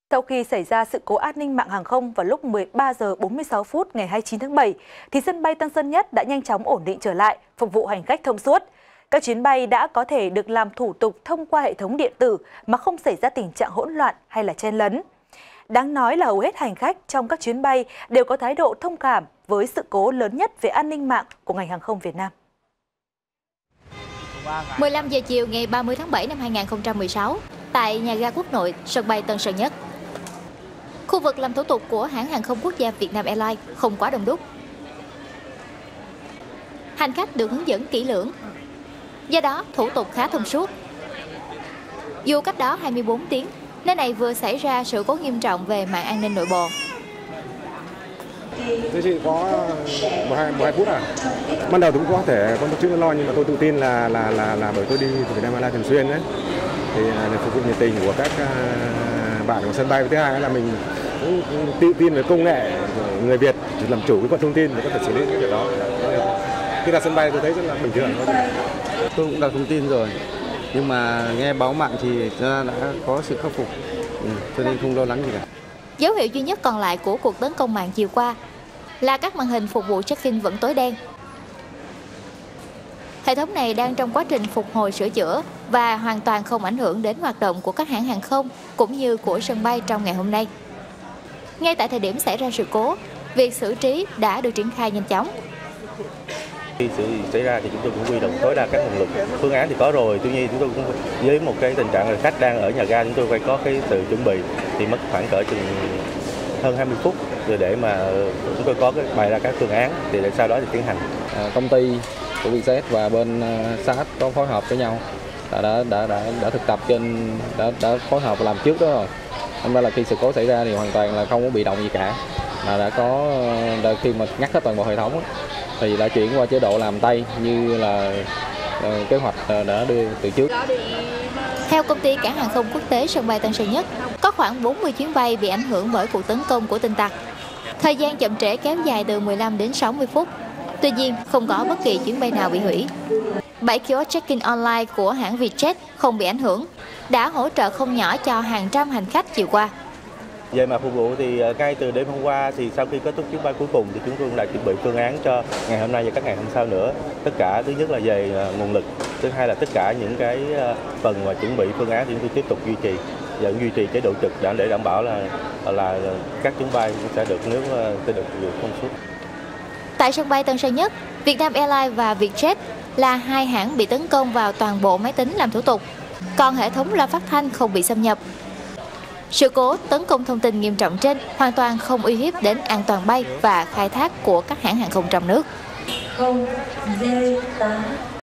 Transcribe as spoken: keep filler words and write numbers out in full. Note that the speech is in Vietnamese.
Sau khi xảy ra sự cố an ninh mạng hàng không vào lúc mười ba giờ bốn mươi sáu phút ngày hai mươi chín tháng bảy, thì sân bay Tân Sơn Nhất đã nhanh chóng ổn định trở lại, phục vụ hành khách thông suốt. Các chuyến bay đã có thể được làm thủ tục thông qua hệ thống điện tử mà không xảy ra tình trạng hỗn loạn hay là chen lấn. Đáng nói là hầu hết hành khách trong các chuyến bay đều có thái độ thông cảm với sự cố lớn nhất về an ninh mạng của ngành hàng không Việt Nam. mười lăm giờ chiều ngày ba mươi tháng bảy năm hai nghìn không trăm mười sáu, tại nhà ga Quốc Nội, sân bay Tân Sơn Nhất, khu vực làm thủ tục của hãng hàng không quốc gia Vietnam Airlines không quá đông đúc. Hành khách được hướng dẫn kỹ lưỡng, do đó thủ tục khá thông suốt. Dù cách đó hai mươi bốn tiếng, nơi này vừa xảy ra sự cố nghiêm trọng về mạng an ninh nội bộ. Thưa chị, có một hai, một hai phút à? Ban đầu tôi cũng có thể có một chút lo, nhưng mà tôi tự tin là là là là bởi tôi đi Việt Nam Airlines thường xuyên đấy, thì phục vụ nhiệt tình của các bạn ở sân bay. Thứ hai là mình cũng tự tin về công nghệ, người Việt làm chủ cái con thông tin để có thể xử lý cái việc đó. Khi ra sân bay tôi thấy rất là bình thường thôi. Tôi cũng đặt thông tin rồi, nhưng mà nghe báo mạng thì đã có sự khắc phục, ừ, cho nên không lo lắng gì cả. Dấu hiệu duy nhất còn lại của cuộc tấn công mạng chiều qua là các màn hình phục vụ check-in vẫn tối đen. Hệ thống này đang trong quá trình phục hồi sửa chữa và hoàn toàn không ảnh hưởng đến hoạt động của các hãng hàng không cũng như của sân bay trong ngày hôm nay. Ngay tại thời điểm xảy ra sự cố, việc xử trí đã được triển khai nhanh chóng. Khi sự xảy ra thì chúng tôi cũng huy động tối đa các nguồn lực. Phương án thì có rồi, tuy nhiên chúng tôi cũng với một cái tình trạng là khách đang ở nhà ga, chúng tôi phải có cái sự chuẩn bị, thì mất khoảng cỡ chừng hơn hai mươi phút rồi để mà chúng tôi có cái bày ra các phương án thì để sau đó thì tiến hành. À, công ty của Vietjet và bên uh, ét a ét có phối hợp với nhau, đã đã đã đã, đã thực tập trên đã đã phối hợp và làm trước đó rồi. Nên ra là khi sự cố xảy ra thì hoàn toàn là không có bị động gì cả, mà đã có đã, khi mà ngắt hết toàn bộ hệ thống thì đã chuyển qua chế độ làm tay như là uh, kế hoạch uh, đã đưa từ trước. Theo công ty cảng hàng không quốc tế sân bay Tân Sơn Nhất, có khoảng bốn mươi chuyến bay bị ảnh hưởng bởi cuộc tấn công của tin tặc. Thời gian chậm trễ kéo dài từ mười lăm đến sáu mươi phút. Tuy nhiên, không có bất kỳ chuyến bay nào bị hủy. bảy kiosk check-in online của hãng Vietjet không bị ảnh hưởng, đã hỗ trợ không nhỏ cho hàng trăm hành khách chiều qua. Về mặt phục vụ thì ngay từ đêm hôm qua, thì sau khi kết thúc chuyến bay cuối cùng thì chúng tôi đã chuẩn bị phương án cho ngày hôm nay và các ngày hôm sau nữa. Tất cả thứ nhất là về nguồn lực, thứ hai là tất cả những cái phần mà chuẩn bị phương án thì chúng tôi tiếp tục duy trì và duy trì chế độ trực để đảm bảo là là các chuyến bay sẽ được nếu sẽ được thông suốt. Tại sân bay Tân Sơn Nhất, Vietnam Airlines và Vietjet là hai hãng bị tấn công vào toàn bộ máy tính làm thủ tục, còn hệ thống loa phát thanh không bị xâm nhập. Sự cố tấn công thông tin nghiêm trọng trên hoàn toàn không uy hiếp đến an toàn bay và khai thác của các hãng hàng không trong nước.